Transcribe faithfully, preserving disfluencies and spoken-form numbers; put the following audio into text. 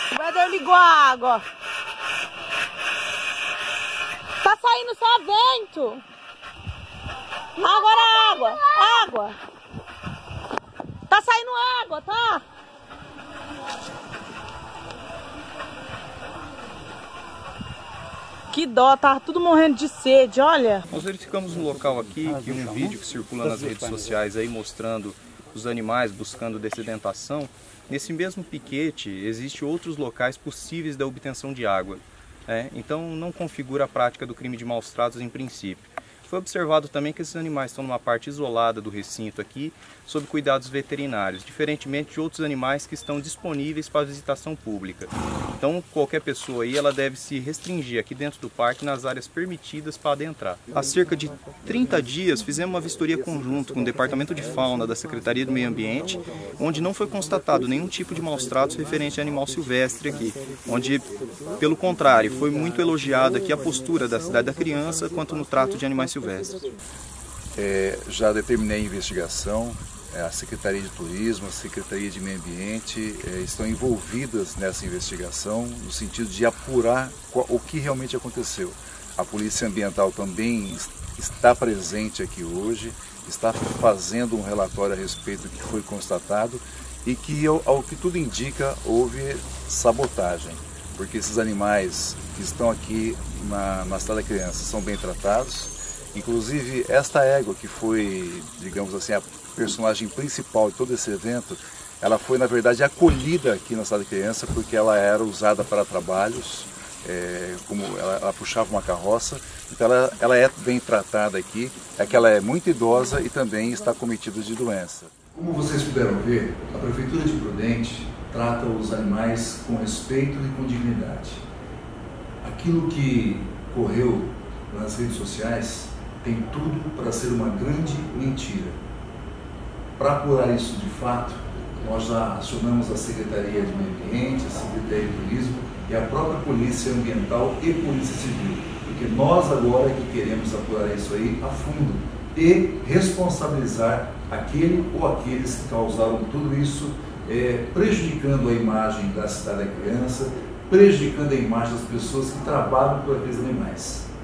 O Éder ligou a água. Tá saindo só vento. Agora água. Água. Tá saindo água, tá? Que dó, tá tudo morrendo de sede, olha. Nós verificamos no local aqui que um vídeo que circula nas redes sociais aí mostrando os animais buscando dessedentação. Nesse mesmo piquete existem outros locais possíveis da obtenção de água. É, então não configura a prática do crime de maus tratos em princípio. Foi observado também que esses animais estão numa parte isolada do recinto aqui, sob cuidados veterinários, diferentemente de outros animais que estão disponíveis para visitação pública. Então qualquer pessoa aí ela deve se restringir aqui dentro do parque nas áreas permitidas para adentrar. Há cerca de trinta dias fizemos uma vistoria conjunto com o Departamento de Fauna da Secretaria do Meio Ambiente, onde não foi constatado nenhum tipo de maus tratos referente a animal silvestre aqui, onde, pelo contrário, foi muito elogiada aqui a postura da Cidade da Criança quanto no trato de animais silvestres. É, já determinei a investigação, é, a Secretaria de Turismo, a Secretaria de Meio Ambiente é, estão envolvidas nessa investigação no sentido de apurar qual, o que realmente aconteceu. A Polícia Ambiental também está presente aqui hoje, está fazendo um relatório a respeito do que foi constatado e que, ao, ao que tudo indica, houve sabotagem, porque esses animais que estão aqui na, na Cidade da Criança são bem tratados. Inclusive, esta égua que foi, digamos assim, a personagem principal de todo esse evento, ela foi, na verdade, acolhida aqui na Cidade da Criança porque ela era usada para trabalhos, é, como ela, ela puxava uma carroça, então ela, ela é bem tratada aqui, é que ela é muito idosa e também está cometida de doença. Como vocês puderam ver, a Prefeitura de Prudente trata os animais com respeito e com dignidade. Aquilo que correu nas redes sociais tem tudo para ser uma grande mentira. Para apurar isso de fato, nós já acionamos a Secretaria de Meio Ambiente, a Secretaria de Turismo e a própria Polícia Ambiental e Polícia Civil, porque nós agora que queremos apurar isso aí a fundo e responsabilizar aquele ou aqueles que causaram tudo isso, é, prejudicando a imagem da Cidade da Criança, prejudicando a imagem das pessoas que trabalham por aqueles animais.